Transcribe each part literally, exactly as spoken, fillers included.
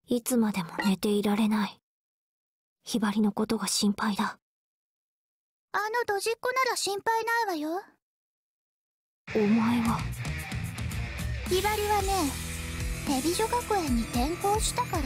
いつまでも寝ていられない。ひばりのことが心配だ。 あのドジっ子なら心配ないわよ。 お前は。 ひばりはね、ヘビ女学園に転校したから。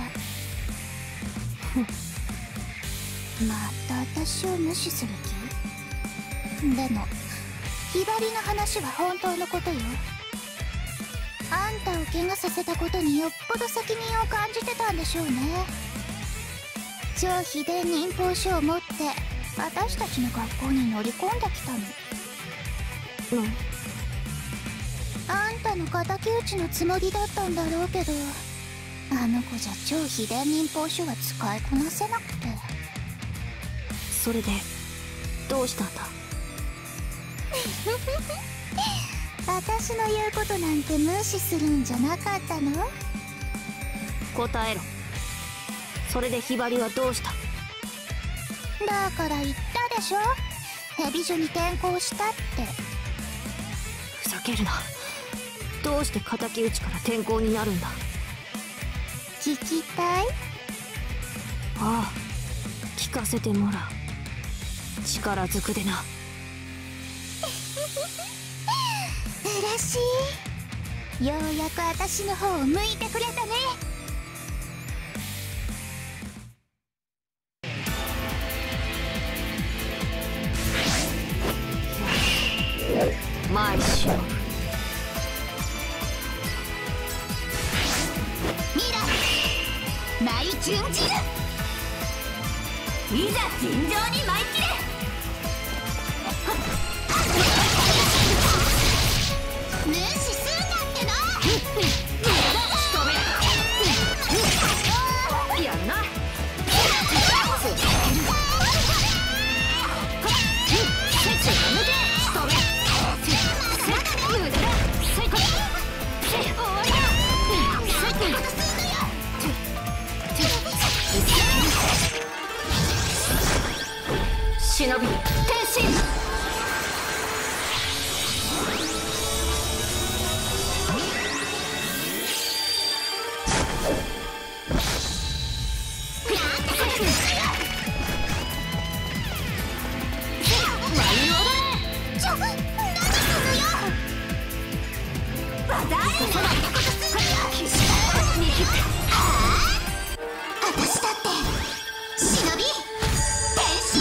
また私を無視する気？でもひばりの話は本当のことよ。あんたを怪我させたことによっぽど責任を感じてたんでしょうね。超秘伝忍法書を持って私たちの学校に乗り込んできたの。 うん。 あんたの敵討ちのつもりだったんだろうけど、あの子じゃ超秘伝忍法書は使いこなせなくて。 それでどうしたんだ？ 私の言うことなんて無視するんじゃなかったの？ 答えろ。それでひばりはどうした？ だから言ったでしょ、ヘビ女に転校したって。 ふざけるな。どうして敵討ちから転校になるんだ？ 聞きたい？ ああ、聞かせてもらう。力ずくでな。 嬉しい。ようやく私の方を向いてくれたね。 前しのぶ。 未来舞い順じる。 いざ尋常に舞い切れ。 無視すんなっての。 やるな。忍び転身。 私だって忍び転身。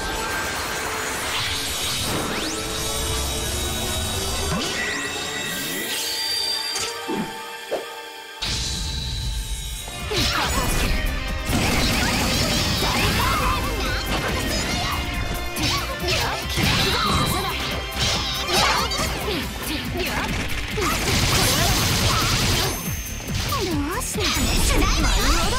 どうしてしないわよ。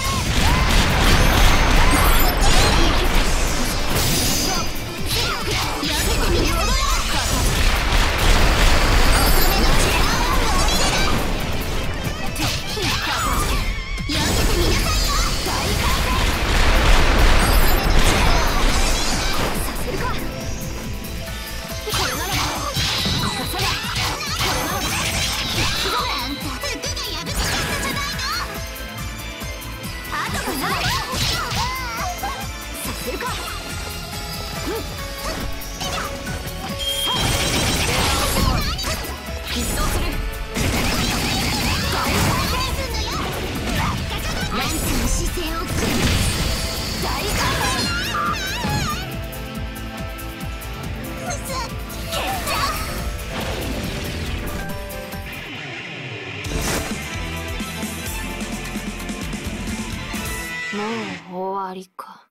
もう終わりか。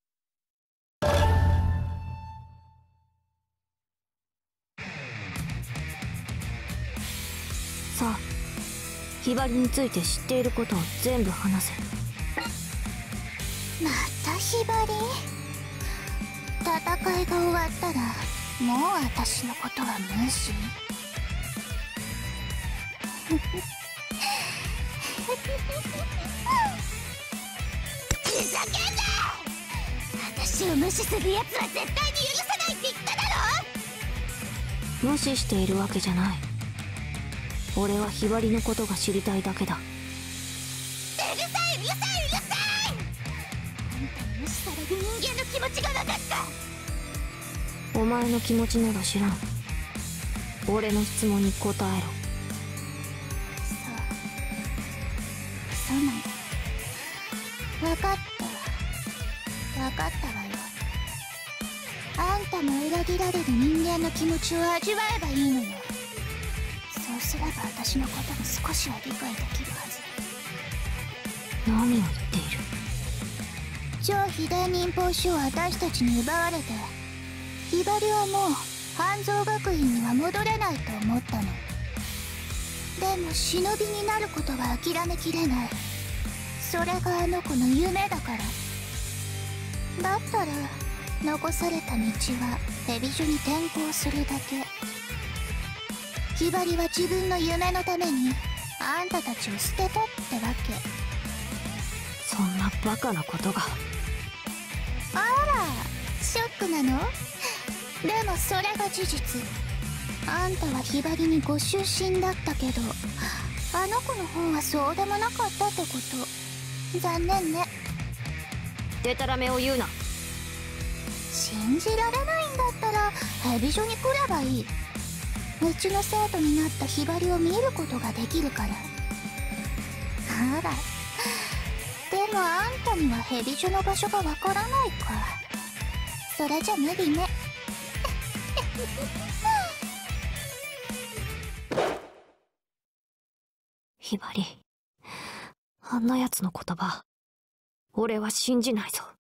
さあ、ひばりについて知っていることを全部話せ。 またひばり？戦いが終わったらもう私のことは無視？ふざけんな！私を無視するやつは絶対に許さないって言っただろ！ 無視しているわけじゃない。俺はひばりのことが知りたいだけだ。 てるさいうるさいうるさい。あんたに無視される人間の気持ちが分かった。 お前の気持ちなど知らん。俺の質問に答えろ。 そうそうなんだ。分かった分かったわよ。あんたも裏切られる人間の気持ちを味わえばいいのよ。そうすれば私のことも少しは理解できるはず。 何を言っている。 超秘伝忍法書を私たちに奪われて、ひばりはもう半蔵学院には戻れないと思ったの。でも忍びになることは諦めきれない。それがあの子の夢だから。だったら残された道は蛇女に転校するだけ。ひばりは自分の夢のためにあんたたちを捨てたってわけ。 そんなバカなことが。 あら、ショックなの？でもそれが事実。あんたはひばりにご出身だったけど、あの子の方はそうでもなかったってこと。残念ね。 デタラメを言うな。 信じられないんだったら蛇女に来ればいい。うちの生徒になったひばりを見ることができるから。あら、でもあんたには蛇女の場所がわからないか。それじゃ無理ね。 ひばり、あんなやつの言葉俺は信じないぞ。